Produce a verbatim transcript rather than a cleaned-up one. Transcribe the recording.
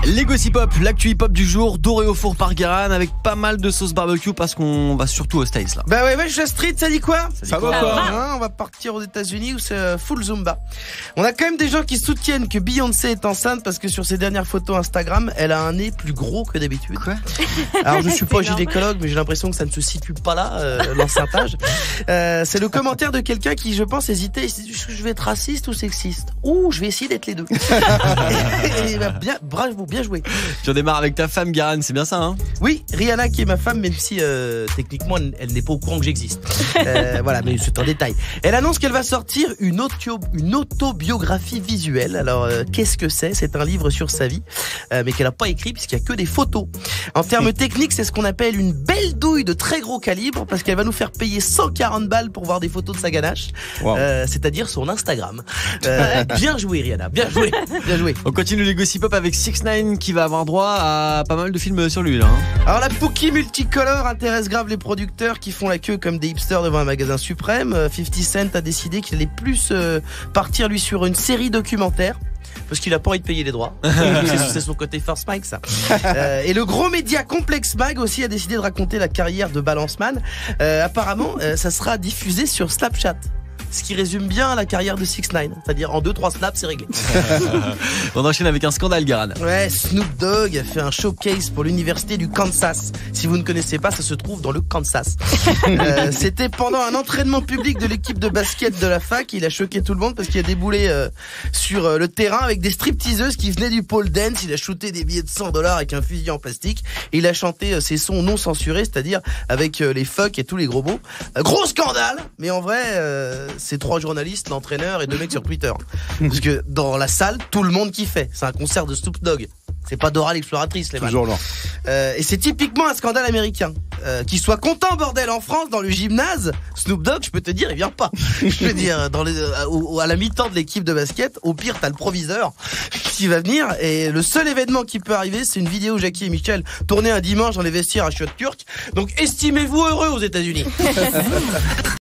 Les gossip hop, l'actu hip hop du jour, doré au four par Guérin avec pas mal de sauce barbecue parce qu'on va surtout aux States là. Bah ouais, ouais, je street, ça dit quoi? Ça, dit ça quoi va quoi hein, on va partir aux États-Unis où c'est full Zumba. On a quand même des gens qui soutiennent que Beyoncé est enceinte parce que sur ses dernières photos Instagram, elle a un nez plus gros que d'habitude. Quoi? Alors je suis pas gynécologue, mais j'ai l'impression que ça ne se situe pas là, euh, l'enceintage. Euh, c'est le commentaire de quelqu'un qui, je pense, hésitait. Il s'est dit, je vais être raciste ou sexiste? Ouh, je vais essayer d'être les deux. et, et bah, bien, bravo, bien joué. Tu en démarres avec ta femme Guérin, c'est bien ça hein? Oui, Rihanna qui est ma femme, même si euh, techniquement elle, elle n'est pas au courant que j'existe. Euh, voilà, mais c'est un détail. Elle annonce qu'elle va sortir une, auto, une autobiographie visuelle. Alors euh, qu'est-ce que c'est? C'est un livre sur sa vie, euh, mais qu'elle n'a pas écrit puisqu'il n'y a que des photos. En termes techniques, c'est ce qu'on appelle une belle douille de très gros calibre parce qu'elle va nous faire payer cent quarante balles pour voir des photos de sa ganache, wow. euh, c'est-à-dire son Instagram. Euh, bien joué Rihanna, bien joué, bien joué. On continue les gossip hop avec six ix qui va avoir droit à pas mal de films sur lui là. Hein. Alors la Pookie multicolore intéresse grave les producteurs qui font la queue comme des hipsters devant un magasin suprême. fifty Cent a décidé qu'il allait plus euh, partir lui sur une série documentaire. Parce qu'il a pas envie de payer les droits. C'est son côté First Mike, ça. Euh, et le gros média Complex Mag aussi a décidé de raconter la carrière de Balance Man. Euh, apparemment, euh, ça sera diffusé sur Snapchat. Ce qui résume bien la carrière de six ix. C'est-à-dire en deux trois snaps, c'est réglé. On enchaîne avec un scandale, Guérin. Ouais, Snoop Dogg a fait un showcase pour l'université du Kansas. Si vous ne connaissez pas, ça se trouve dans le Kansas. euh, C'était pendant un entraînement public de l'équipe de basket de la fac. Il a choqué tout le monde parce qu'il a déboulé euh, sur euh, le terrain avec des stripteaseuses qui venaient du pole dance. Il a shooté des billets de cent dollars avec un fusil en plastique. Et il a chanté euh, ses sons non censurés, c'est-à-dire avec euh, les fuck et tous les gros mots. Euh, gros scandale, mais en vrai... Euh, c'est trois journalistes, l'entraîneur et deux mecs sur Twitter. Parce que dans la salle, tout le monde kiffait. C'est un concert de Snoop Dogg. C'est pas Dora l'exploratrice, les mecs. Toujours là. Euh, et c'est typiquement un scandale américain. Euh, qu'il soit content, bordel, en France, dans le gymnase, Snoop Dogg, je peux te dire, il vient pas. Je veux dire, dans les, à, au, à la mi-temps de l'équipe de basket, au pire, t'as le proviseur qui va venir. Et le seul événement qui peut arriver, c'est une vidéo Jackie et Michel tournée un dimanche dans les vestiaires à Chiottes Turc. Donc estimez-vous heureux aux États-Unis.